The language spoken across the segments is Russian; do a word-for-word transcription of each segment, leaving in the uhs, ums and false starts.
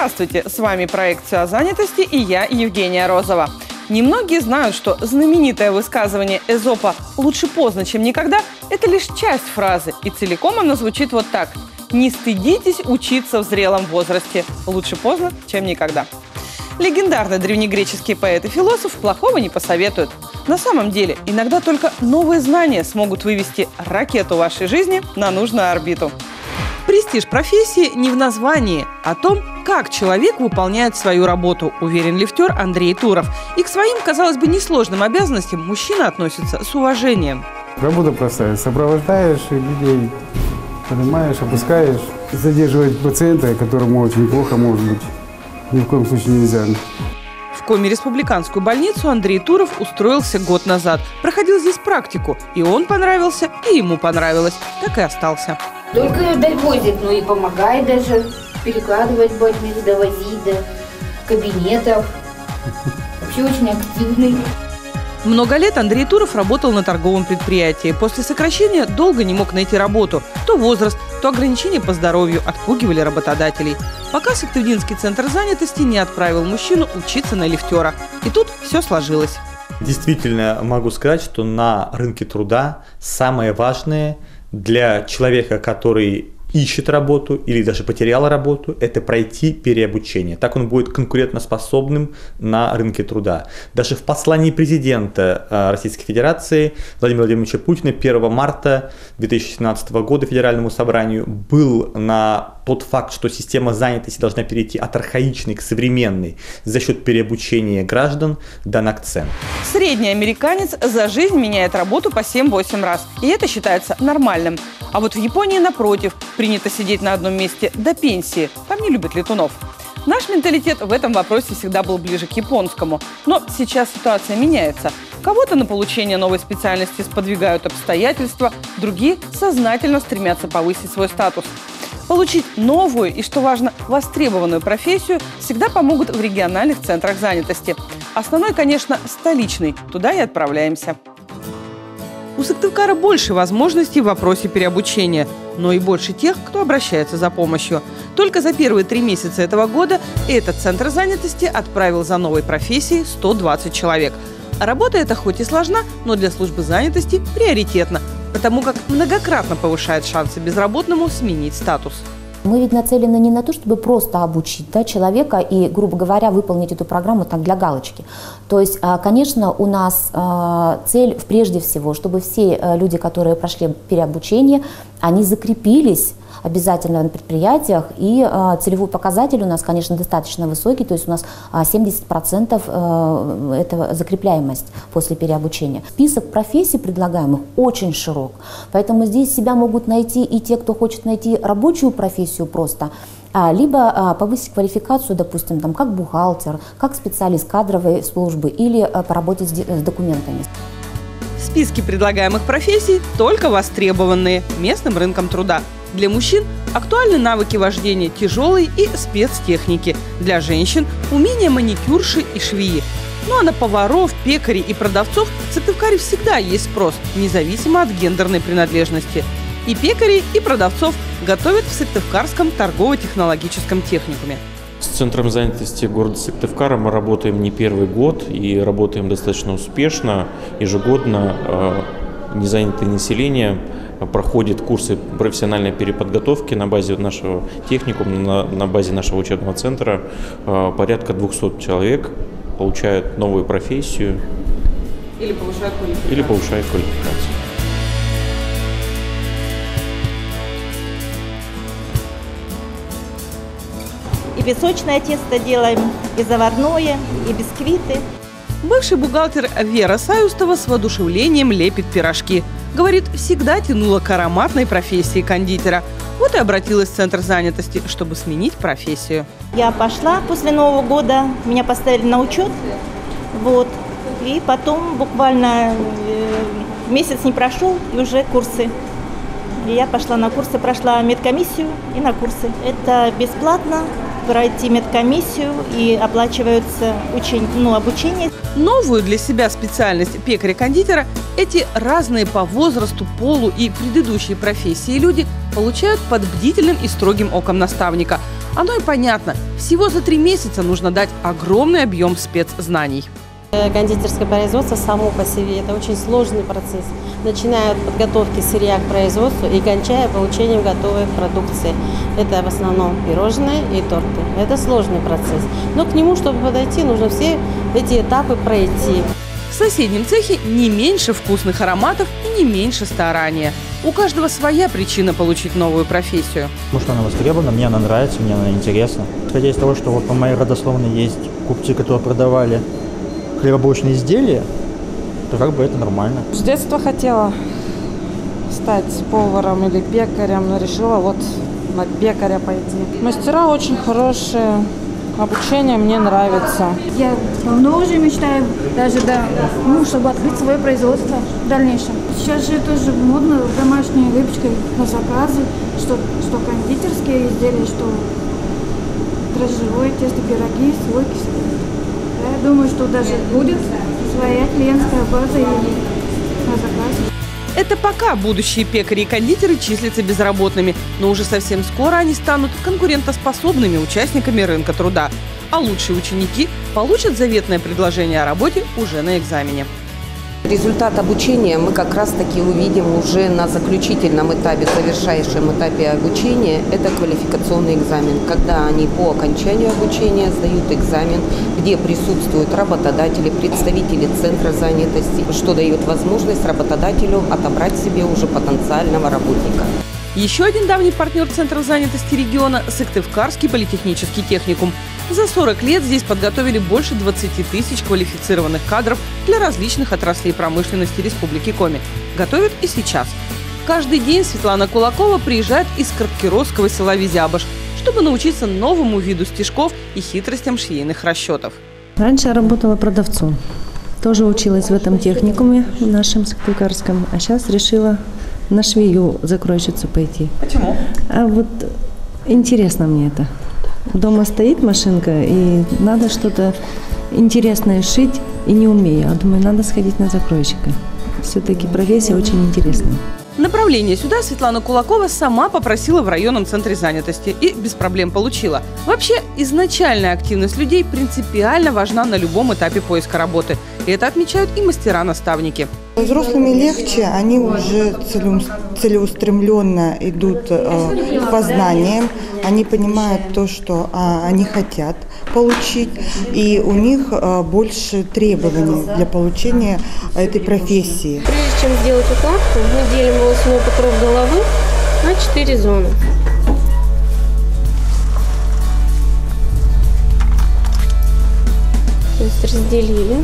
Здравствуйте! С вами проект «Все о занятости» и я, Евгения Розова. Немногие знают, что знаменитое высказывание Эзопа «лучше поздно, чем никогда» – это лишь часть фразы, и целиком она звучит вот так: «Не стыдитесь учиться в зрелом возрасте. Лучше поздно, чем никогда». Легендарный древнегреческий поэт и философ плохого не посоветуют. На самом деле, иногда только новые знания смогут вывести ракету вашей жизни на нужную орбиту. Престиж профессии не в названии, а о том, как человек выполняет свою работу, уверен лифтер Андрей Туров. И к своим, казалось бы, несложным обязанностям мужчина относится с уважением. Работа простая. Сопровождаешь людей, поднимаешь, опускаешь. Задерживать пациента, которому очень плохо, может быть, ни в коем случае нельзя. В Коми-республиканскую больницу Андрей Туров устроился год назад. Проходил здесь практику. И он понравился, и ему понравилось. Так и остался. Только довозит, но и помогает даже перекладывать больных, довозить до кабинетов. Вообще очень активный. Много лет Андрей Туров работал на торговом предприятии. После сокращения долго не мог найти работу. То возраст, то ограничения по здоровью отпугивали работодателей. Пока Сыктывдинский центр занятости не отправил мужчину учиться на лифтера. И тут все сложилось. Действительно могу сказать, что на рынке труда самое важное для человека, который ищет работу или даже потерял работу, это пройти переобучение. Так он будет конкурентоспособным на рынке труда. Даже в послании президента Российской Федерации Владимира Владимировича Путина первого марта две тысячи семнадцатого года Федеральному собранию был на тот факт, что система занятости должна перейти от архаичной к современной за счет переобучения граждан, дан акцент. Средний американец за жизнь меняет работу по семь-восемь раз. И это считается нормальным. А вот в Японии, напротив, принято сидеть на одном месте до пенсии. Там не любят летунов. Наш менталитет в этом вопросе всегда был ближе к японскому. Но сейчас ситуация меняется. Кого-то на получение новой специальности сподвигают обстоятельства, другие сознательно стремятся повысить свой статус. Получить новую и, что важно, востребованную профессию всегда помогут в региональных центрах занятости. Основной, конечно, столичный. Туда и отправляемся. У Сыктывкара больше возможностей в вопросе переобучения, но и больше тех, кто обращается за помощью. Только за первые три месяца этого года этот центр занятости отправил за новой профессией сто двадцать человек. Работа эта хоть и сложна, но для службы занятости приоритетна, потому как многократно повышает шансы безработному сменить статус. Мы ведь нацелены не на то, чтобы просто обучить, да, человека и, грубо говоря, выполнить эту программу так для галочки. То есть, конечно, у нас цель прежде всего, чтобы все люди, которые прошли переобучение, они закрепились обязательно на предприятиях, и э, целевой показатель у нас, конечно, достаточно высокий, то есть у нас семьдесят процентов э, это закрепляемость после переобучения. Список профессий предлагаемых очень широк, поэтому здесь себя могут найти и те, кто хочет найти рабочую профессию просто, а, либо а, повысить квалификацию, допустим, там, как бухгалтер, как специалист кадровой службы или а, поработать с, с документами. В списке предлагаемых профессий только востребованные местным рынком труда. Для мужчин актуальны навыки вождения тяжелой и спецтехники. Для женщин – умения маникюрши и швеи. Ну а на поваров, пекарей и продавцов в Сыктывкаре всегда есть спрос, независимо от гендерной принадлежности. И пекарей, и продавцов готовят в Сыктывкарском торгово-технологическом техникуме. С Центром занятости города Сыктывкара мы работаем не первый год и работаем достаточно успешно. Ежегодно э, незанятое население проходит курсы профессиональной переподготовки на базе нашего техникума, на, на базе нашего учебного центра. Э, порядка двухсот человек получают новую профессию или повышают квалификацию. Или повышают квалификацию. И песочное тесто делаем, и заварное, и бисквиты. Бывший бухгалтер Вера Саюстова с воодушевлением лепит пирожки. Говорит, всегда тянула к ароматной профессии кондитера. Вот и обратилась в Центр занятости, чтобы сменить профессию. Я пошла после Нового года, меня поставили на учет. Вот. И потом буквально э, месяц не прошел, и уже курсы. И я пошла на курсы, прошла медкомиссию и на курсы. Это бесплатно. Пройти медкомиссию и оплачиваются учень... ну, обучение. Новую для себя специальность пекаря-кондитера эти разные по возрасту, полу и предыдущей профессии люди получают под бдительным и строгим оком наставника. Оно и понятно. Всего за три месяца нужно дать огромный объем спецзнаний. Кондитерское производство само по себе – это очень сложный процесс, начиная от подготовки сырья к производству и кончая получением готовой продукции. Это в основном пирожные и торты. Это сложный процесс. Но к нему, чтобы подойти, нужно все эти этапы пройти. В соседнем цехе не меньше вкусных ароматов и не меньше старания. У каждого своя причина получить новую профессию. Потому что она востребована, мне она нравится, мне она интересна. Исходя из того, что вот по моей родословной есть купцы, которые продавали хлебобулочные изделия, то как бы это нормально. С детства хотела стать поваром или пекарем, но решила вот на пекаря пойти. Мастера очень хорошие, обучение мне нравится. Я давно уже мечтаю даже, да, ну, чтобы открыть свое производство в дальнейшем. Сейчас же тоже модно домашней выпечкой на заказы, что, что кондитерские изделия, что дрожжевое тесто, пироги, слойки. Я думаю, что даже будет своя клиентская база и на заказе. Это пока будущие пекари и кондитеры числятся безработными, но уже совсем скоро они станут конкурентоспособными участниками рынка труда. А лучшие ученики получат заветное предложение о работе уже на экзамене. Результат обучения мы как раз-таки увидим уже на заключительном этапе, завершающем этапе обучения. Это квалификационный экзамен, когда они по окончанию обучения сдают экзамен, где присутствуют работодатели, представители центра занятости, что дает возможность работодателю отобрать себе уже потенциального работника. Еще один давний партнер Центра занятости региона – Сыктывкарский политехнический техникум. За сорок лет здесь подготовили больше двадцати тысяч квалифицированных кадров для различных отраслей промышленности Республики Коми. Готовят и сейчас. Каждый день Светлана Кулакова приезжает из краткиросского села Визябаш, чтобы научиться новому виду стежков и хитростям швейных расчетов. Раньше я работала продавцом. Тоже училась в этом техникуме, в нашем Сыктывкарском, а сейчас решила на швею закройщицу пойти. Почему? А вот интересно мне это. Дома стоит машинка, и надо что-то интересное шить, и не умею. А думаю, надо сходить на закройщика. Все-таки профессия очень интересная. Направление сюда Светлана Кулакова сама попросила в районном центре занятости и без проблем получила. Вообще, изначальная активность людей принципиально важна на любом этапе поиска работы. И это отмечают и мастера-наставники. Взрослыми легче, они уже целеустремленно идут к познаниям, они понимают то, что они хотят получить, и у них больше требований для получения этой профессии. Прежде чем сделать укладку, мы делим волосной покров головы на четыре зоны. То есть разделили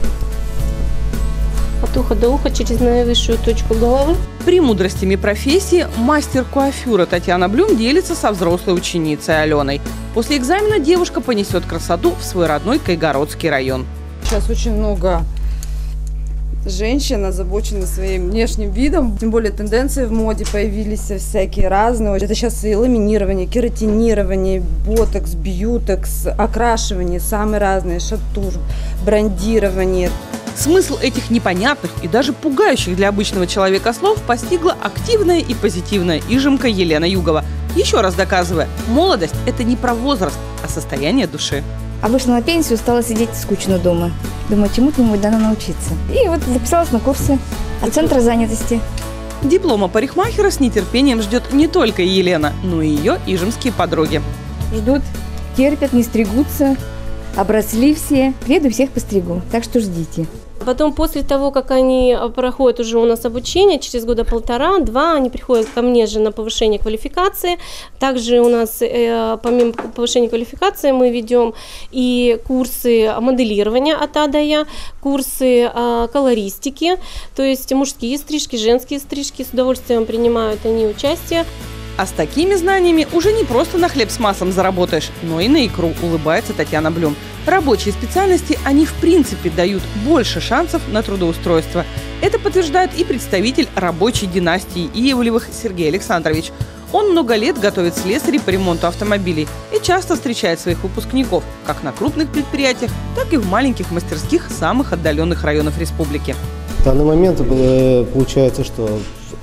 от уха до уха через наивысшую точку головы. Премудростями профессии мастер куафюра Татьяна Блюм делится со взрослой ученицей Аленой. После экзамена девушка понесет красоту в свой родной Кайгородский район. Сейчас очень много женщин озабочены своим внешним видом. Тем более тенденции в моде появились всякие разные. Это сейчас и ламинирование, кератинирование, ботокс, бьютекс, окрашивание, самые разные, шатур, брендирование. Смысл этих непонятных и даже пугающих для обычного человека слов постигла активная и позитивная ижемка Елена Югова. Еще раз доказывая, молодость – это не про возраст, а состояние души. А вышла на пенсию, стала сидеть скучно дома. Думаю, чему-нибудь надо научиться. И вот записалась на курсы от Центра занятости. Диплома парикмахера с нетерпением ждет не только Елена, но и ее ижемские подруги. Ждут, терпят, не стригутся, обросли все. Приеду, всех постригу, так что ждите. Потом, после того, как они проходят уже у нас обучение, через года полтора-два, они приходят ко мне же на повышение квалификации. Также у нас, э, помимо повышения квалификации, мы ведем и курсы моделирования от А до Я, курсы э, колористики, то есть мужские стрижки, женские стрижки, с удовольствием принимают они участие. А с такими знаниями уже не просто на хлеб с маслом заработаешь, но и на икру, улыбается Татьяна Блюм. Рабочие специальности, они в принципе дают больше шансов на трудоустройство. Это подтверждает и представитель рабочей династии Ивлевых Сергей Александрович. Он много лет готовит слесарей по ремонту автомобилей и часто встречает своих выпускников как на крупных предприятиях, так и в маленьких мастерских самых отдаленных районов республики. В данный момент получается, что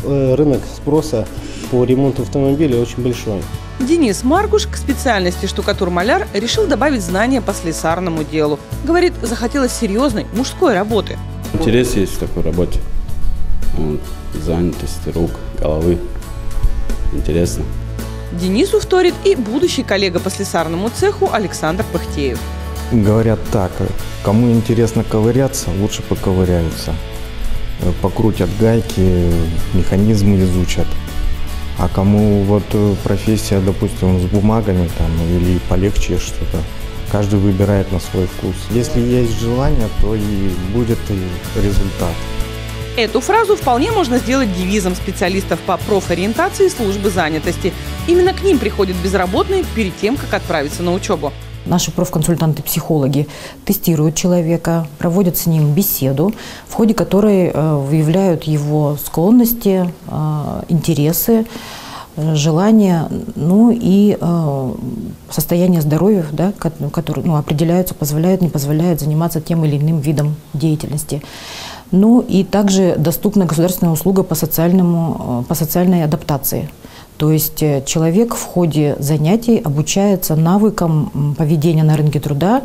рынок спроса по ремонту автомобилей очень большой. Денис Маркуш к специальности штукатур-маляр решил добавить знания по слесарному делу. Говорит, захотелось серьезной мужской работы. Интерес есть в такой работе. Вот, занятость рук, головы. Интересно. Денису вторит и будущий коллега по слесарному цеху Александр Пыхтеев. Говорят так, кому интересно ковыряться, лучше поковыряются. Покрутят гайки, механизмы изучат. А кому вот профессия, допустим, с бумагами там, или полегче что-то, каждый выбирает на свой вкус. Если есть желание, то и будет и результат. Эту фразу вполне можно сделать девизом специалистов по профориентации службы занятости. Именно к ним приходят безработные перед тем, как отправиться на учебу. Наши профконсультанты-психологи тестируют человека, проводят с ним беседу, в ходе которой выявляют его склонности, интересы, желания, ну и состояние здоровья, да, которое ну, определяются, позволяет, не позволяет заниматься тем или иным видом деятельности. Ну и также доступна государственная услуга по, социальному, по социальной адаптации. То есть человек в ходе занятий обучается навыкам поведения на рынке труда,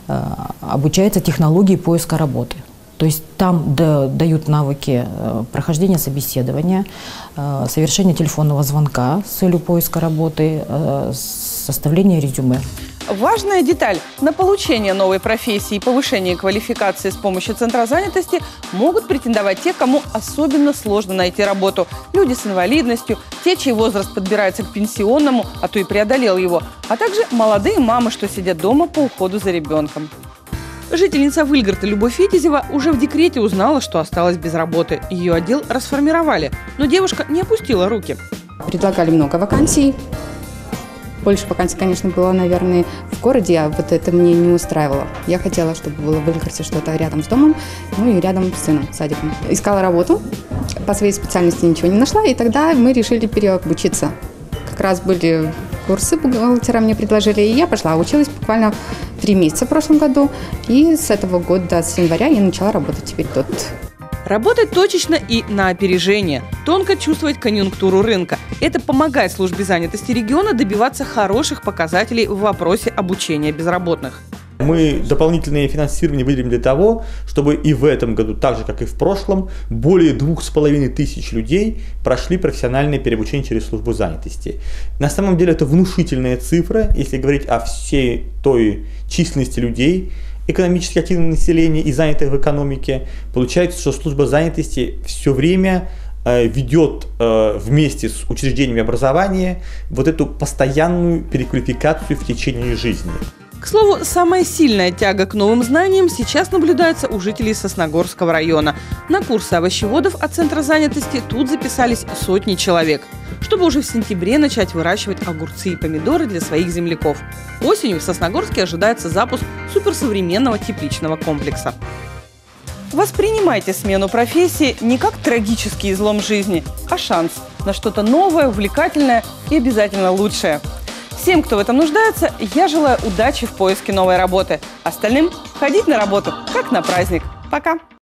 обучается технологии поиска работы. То есть там дают навыки прохождения собеседования, совершения телефонного звонка с целью поиска работы, составления резюме. Важная деталь. На получение новой профессии и повышение квалификации с помощью Центра занятости могут претендовать те, кому особенно сложно найти работу. Люди с инвалидностью, те, чей возраст подбирается к пенсионному, а то и преодолел его, а также молодые мамы, что сидят дома по уходу за ребенком. Жительница Выльгарта Любовь Витязева уже в декрете узнала, что осталась без работы. Ее отдел расформировали, но девушка не опустила руки. Предлагали много вакансий. Больше вакансий, конечно, было, наверное, в городе, а вот это мне не устраивало. Я хотела, чтобы было в Выльгарте что-то рядом с домом, ну и рядом с сыном, садиком. Искала работу, по своей специальности ничего не нашла, и тогда мы решили переобучиться. Как раз были курсы бухгалтера, мне предложили, и я пошла. Училась буквально три месяца в прошлом году, и с этого года, с января, я начала работать теперь тут. Работать точечно и на опережение, тонко чувствовать конъюнктуру рынка. Это помогает службе занятости региона добиваться хороших показателей в вопросе обучения безработных. Мы дополнительное финансирование выделим для того, чтобы и в этом году, так же как и в прошлом, более двух с половиной тысяч людей прошли профессиональное переобучение через службу занятости. На самом деле это внушительная цифра, если говорить о всей той численности людей, экономически активного населения и занятых в экономике. Получается, что служба занятости все время э, ведет э, вместе с учреждениями образования вот эту постоянную переквалификацию в течение жизни. К слову, самая сильная тяга к новым знаниям сейчас наблюдается у жителей Сосногорского района. На курсы овощеводов от Центра занятости тут записались сотни человек, чтобы уже в сентябре начать выращивать огурцы и помидоры для своих земляков. Осенью в Сосногорске ожидается запуск суперсовременного тепличного комплекса. Воспринимайте смену профессии не как трагический излом жизни, а шанс на что-то новое, увлекательное и обязательно лучшее. Всем, кто в этом нуждается, я желаю удачи в поиске новой работы. Остальным ходить на работу, как на праздник. Пока!